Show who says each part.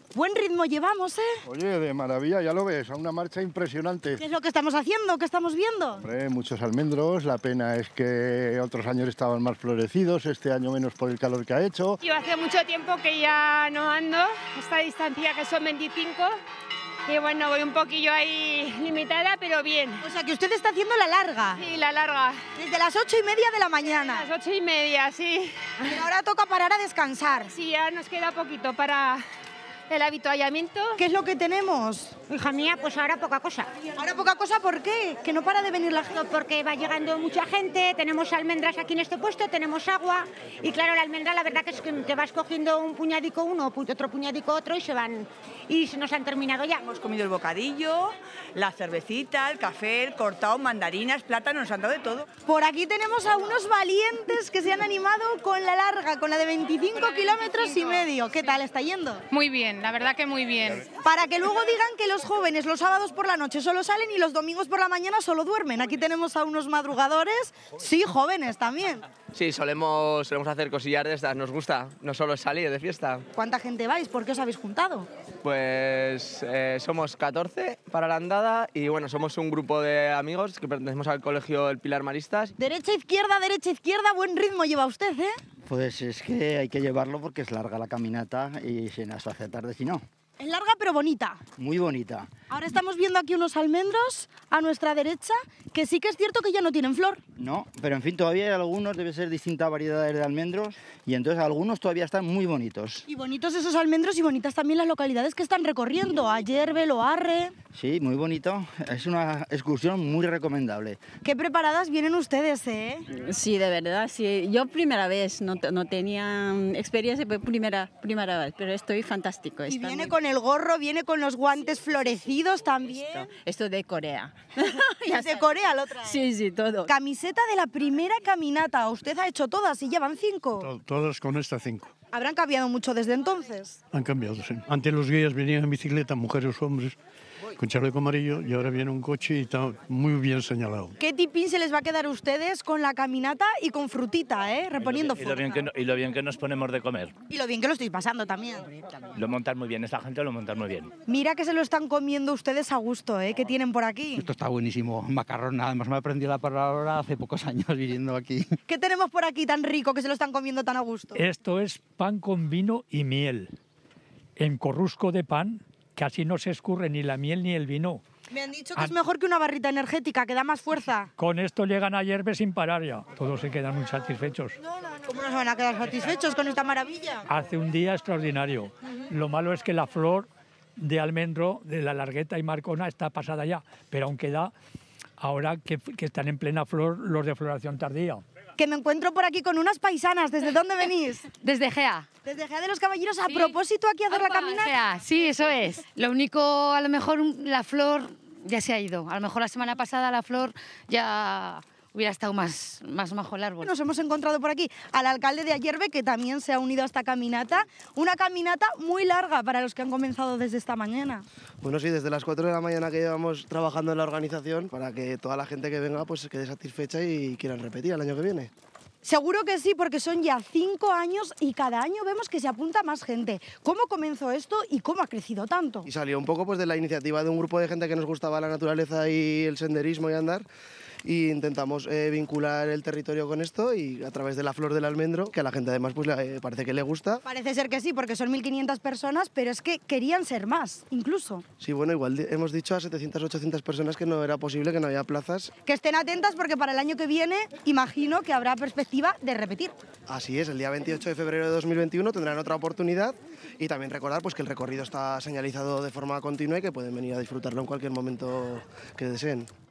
Speaker 1: Buen ritmo llevamos, ¿eh?
Speaker 2: Oye, de maravilla, ya lo ves, a una marcha impresionante.
Speaker 1: ¿Qué es lo que estamos haciendo? ¿Qué estamos viendo?
Speaker 2: Hombre, muchos almendros, la pena es que otros años estaban más florecidos, este año menos por el calor que ha hecho.
Speaker 3: Yo hace mucho tiempo que ya no ando esta distancia, que son 25, y bueno, voy un poquillo ahí limitada, pero bien.
Speaker 1: O sea, que usted está haciendo la larga.
Speaker 3: Sí, la larga.
Speaker 1: Desde las 8:30 de la mañana.
Speaker 3: Las 8:30, sí.
Speaker 1: Pero ahora toca parar a descansar.
Speaker 3: Sí, ya nos queda poquito para el avituallamiento.
Speaker 1: ¿Qué es lo que tenemos?
Speaker 4: Hija mía, pues ahora poca cosa.
Speaker 1: Ahora poca cosa, ¿por qué? Que no para de venir la gente.
Speaker 4: Porque va llegando mucha gente, tenemos almendras aquí en este puesto, tenemos agua y claro, la almendra la verdad que es que te vas cogiendo un puñadico uno, otro puñadico otro y se van y se nos han terminado ya.
Speaker 5: Hemos comido el bocadillo, la cervecita, el café, el cortado, mandarinas, plátanos, nos han dado de todo.
Speaker 1: Por aquí tenemos a unos valientes que se han animado con la larga, con la de 25 kilómetros y medio. ¿Qué tal está yendo?
Speaker 3: Muy bien, la verdad que muy bien.
Speaker 1: Para que luego digan que los jóvenes los sábados por la noche solo salen y los domingos por la mañana solo duermen. Aquí tenemos a unos madrugadores, sí, jóvenes también.
Speaker 6: Sí, solemos hacer cosillas de estas, nos gusta, no solo es salir de fiesta.
Speaker 1: ¿Cuánta gente vais? ¿Por qué os habéis juntado?
Speaker 6: Pues somos 14 para la andada y bueno, somos un grupo de amigos que pertenecemos al colegio El Pilar Maristas.
Speaker 1: Derecha, izquierda, buen ritmo lleva usted, ¿eh?
Speaker 7: Pues es que hay que llevarlo porque es larga la caminata y se nos hace tarde si no.
Speaker 1: Es larga pero bonita.
Speaker 7: Muy bonita.
Speaker 1: Ahora estamos viendo aquí unos almendros a nuestra derecha, que sí que es cierto que ya no tienen flor.
Speaker 7: No, pero en fin, todavía hay algunos, debe ser distintas variedades de almendros y entonces algunos todavía están muy bonitos.
Speaker 1: Y bonitos esos almendros y bonitas también las localidades que están recorriendo, Ayerbe, Loarre.
Speaker 7: Sí, muy bonito. Es una excursión muy recomendable.
Speaker 1: Qué preparadas vienen ustedes, ¿eh?
Speaker 8: Sí, de verdad, sí. Yo primera vez, no tenía experiencia, pero primera vez, pero estoy fantástico.
Speaker 1: Y viene con el gorro, viene con los guantes florecidos también.
Speaker 8: Esto de Corea.
Speaker 1: ¿Es de Corea lo trae?
Speaker 8: Sí, sí, todo.
Speaker 1: Camiseta de la primera caminata. Usted ha hecho todas y llevan 5.
Speaker 9: Todas con esta 5.
Speaker 1: ¿Habrán cambiado mucho desde entonces?
Speaker 9: Han cambiado, sí. Antes los guías venían en bicicleta, mujeres o hombres, con chaleco amarillo, y ahora viene un coche y está muy bien señalado.
Speaker 1: ¿Qué tipín se les va a quedar a ustedes con la caminata y con frutita, reponiendo fuerza?
Speaker 10: Y lo bien que nos ponemos de comer.
Speaker 1: Y lo bien que lo estáis pasando también.
Speaker 10: Lo montan muy bien, esta gente lo monta muy bien.
Speaker 1: Mira que se lo están comiendo ustedes a gusto, ¿eh? Que tienen por aquí.
Speaker 7: Esto está buenísimo, macarrón, además me aprendí la palabra hace pocos años viviendo aquí.
Speaker 1: ¿Qué tenemos por aquí tan rico que se lo están comiendo tan a gusto?
Speaker 11: Esto es pan con vino y miel. En corrusco de pan casi no se escurre ni la miel ni el vino.
Speaker 1: Me han dicho que es mejor que una barrita energética, que da más fuerza.
Speaker 11: Con esto llegan a Ayerbe sin parar ya. Todos se quedan muy satisfechos.
Speaker 1: ¿Cómo no se van a quedar satisfechos con esta maravilla?
Speaker 11: Hace un día extraordinario. Lo malo es que la flor de almendro, de la largueta y marcona, está pasada ya. Pero aún queda, ahora que están en plena flor, los de floración tardía.
Speaker 1: Que me encuentro por aquí con unas paisanas. ¿Desde dónde venís?
Speaker 12: Desde Gea.
Speaker 1: Desde Gea de los Caballeros. A
Speaker 12: Sí.
Speaker 1: propósito, aquí a hacer la caminata.
Speaker 12: Gea, sí, eso es. Lo único, a lo mejor la flor ya se ha ido. A lo mejor la semana pasada la flor ya hubiera estado más bajo el árbol.
Speaker 1: Nos hemos encontrado por aquí al alcalde de Ayerbe, que también se ha unido a esta caminata. Una caminata muy larga para los que han comenzado desde esta mañana.
Speaker 13: Bueno, sí, desde las 4 de la mañana que llevamos trabajando en la organización para que toda la gente que venga pues se quede satisfecha y quieran repetir el año que viene.
Speaker 1: Seguro que sí, porque son ya 5 años y cada año vemos que se apunta más gente. ¿Cómo comenzó esto y cómo ha crecido tanto?
Speaker 13: Y salió un poco pues de la iniciativa de un grupo de gente que nos gustaba la naturaleza y el senderismo y andar. Y intentamos vincular el territorio con esto y a través de la flor del almendro, que a la gente además pues parece que le gusta.
Speaker 1: Parece ser que sí, porque son 1.500 personas, pero es que querían ser más, incluso.
Speaker 13: Sí, bueno, igual hemos dicho a 700, 800 personas que no era posible, que no había plazas.
Speaker 1: Que estén atentas porque para el año que viene imagino que habrá perspectiva de repetir.
Speaker 13: Así es, el día 28 de febrero de 2021 tendrán otra oportunidad y también recordar pues, que el recorrido está señalizado de forma continua y que pueden venir a disfrutarlo en cualquier momento que deseen.